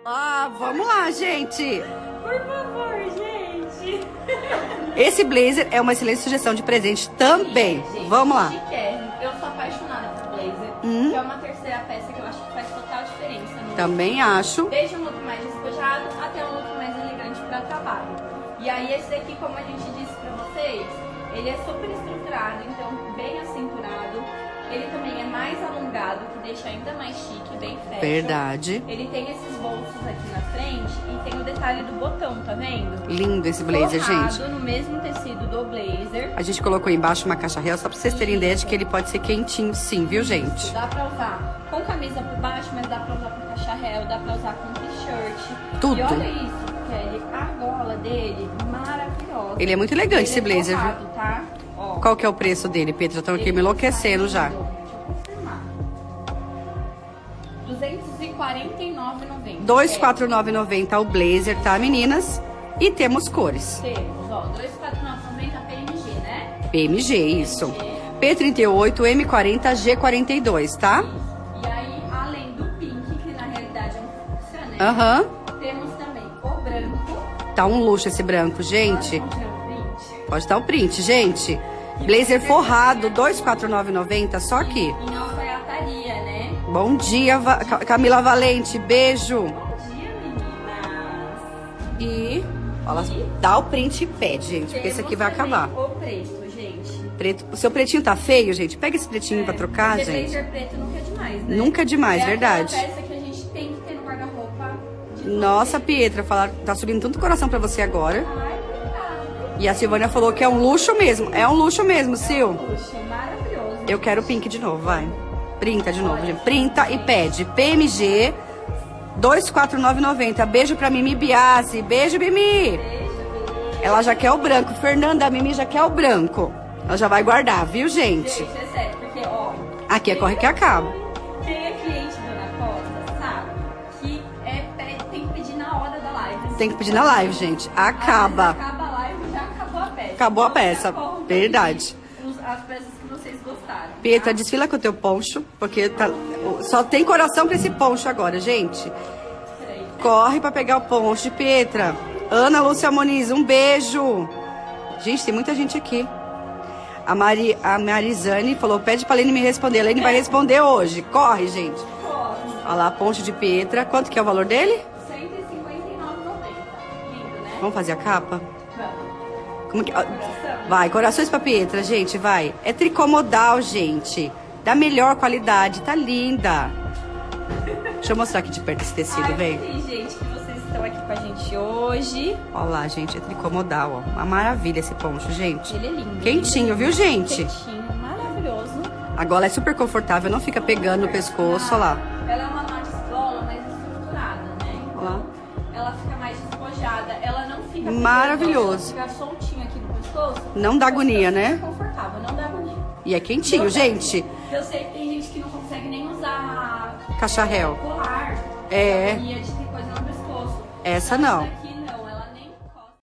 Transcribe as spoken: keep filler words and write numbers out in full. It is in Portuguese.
Ah, vamos lá, gente. Por favor, gente. Esse blazer é uma excelente sugestão de presente também. Sim, gente, vamos lá. Chiquérrimo. Eu sou apaixonada por blazer, Hum. que é uma terceira peça que eu acho que faz total diferença. No Também acho. Desde um look mais despojado até um look mais elegante para trabalho. E aí esse daqui, como a gente disse pra vocês, ele é super estruturado, então bem acinturado. Ele também é mais alongado, que deixa ainda mais chique, bem fashion. Verdade. Ele tem esses bolsos aqui na frente e tem o detalhe do botão, tá vendo? Lindo esse blazer, Forrado gente. no mesmo tecido do blazer. A gente colocou embaixo uma caixa real só pra vocês terem ideia de que ele pode ser quentinho sim, viu, gente? Dá pra usar com camisa por baixo, mas dá pra usar com caixa réu, dá pra usar com t-shirt. Tudo. E olha isso, Kelly, a gola dele, maravilhosa. Ele é muito elegante, Ele esse é blazer, forrado, viu? Tá? Ó, Qual que é o preço dele, Petra? Estão aqui me enlouquecendo já. Deixa eu confirmar. duzentos e quarenta e nove reais e noventa centavos. dois quatro nove reais e noventa centavos o blazer, tá, meninas? E temos cores. Temos, ó, dois quatro nove reais e noventa centavos P M G, né? P M G, isso. P trinta e oito, M quarenta, G quarenta e dois, tá? E aí, além do pink, que na realidade é um fúcsia, né? Aham. Temos também o branco. Tá um luxo esse branco, gente. Pode ter o print. Pode dar o print, gente. Blazer forrado, dois quatro nove reais e noventa centavos, só aqui. Em alfaiataria, né? Bom dia, Va- Ca- Camila Valente, beijo. Bom dia, meninas. E, ó, dá o print e pede, gente, porque esse aqui vai Temos acabar. também o preto, gente. Preto, o seu pretinho tá feio, gente? Pega esse pretinho pra trocar, Porque gente. blazer preto nunca é demais, né? Nunca é demais, é verdade. É peça que a gente tem que ter no guarda-roupa. de todo Nossa, jeito. Pietra, falar, tá subindo tanto coração pra você agora. Ai, obrigada. E a Silvânia falou que é um luxo mesmo. É um luxo mesmo, Sil. Puxa, maravilhoso. Eu quero o pink de novo, vai. Printa de novo, gente. Printa e pede. P M G, dois quatro nove reais e noventa centavos. Beijo pra Mimi Biasi. Beijo, Mimi. Ela já quer o branco. Fernanda, a Mimi já quer o branco. Ela já vai guardar, viu, gente? Gente, é sério, porque, ó... Aqui é corre que acaba. Quem é cliente da Ana Costa sabe que é, pe- tem que pedir na hora da live. Tem que pedir na live, gente. Acaba. Às vezes acaba a live e já acabou a peça. Acabou a Então, peça. já corram pra Verdade. pedir os- As peças que vocês gostaram. Pietra, desfila com o teu poncho, porque tá- só tem coração pra esse poncho agora, gente. Peraí. Corre pra pegar o poncho, Pietra. Ana Lúcia Moniz, um beijo. Gente, tem muita gente aqui. A, Mari, a Marizane falou, pede pra Lene me responder. A Lene vai responder hoje. Corre, gente. Corre. Olha lá, poncho de Pietra. Quanto que é o valor dele? cento e cinquenta e nove reais e noventa centavos. Lindo, né? Vamos fazer a capa? Vamos. Como que... ó, Coração. vai, corações pra Pietra, gente, vai. É tricomodal, gente. Da melhor qualidade, tá linda. Deixa eu mostrar aqui de perto esse tecido, Ai, vem. feliz, gente, que vocês estão aqui com a gente hoje. Olha lá, gente, é tricomodal, ó. Uma maravilha esse poncho, gente. Ele é lindo. Quentinho, viu, gente? Quentinho, maravilhoso. A gola é super confortável, não fica pegando no pescoço, olha lá. Ela é uma gola mais estruturada, né? Olha lá. Ela fica mais despojada. Ela não fica... Maravilhoso. Ela fica soltinha aqui no pescoço. Não dá agonia, né? É confortável, não dá agonia. E é quentinho, gente. Eu sei que tem gente que não consegue nem usar Caixa réu. colar. É. Agonia de ter coisa no pescoço. Essa Então, não. Essa daqui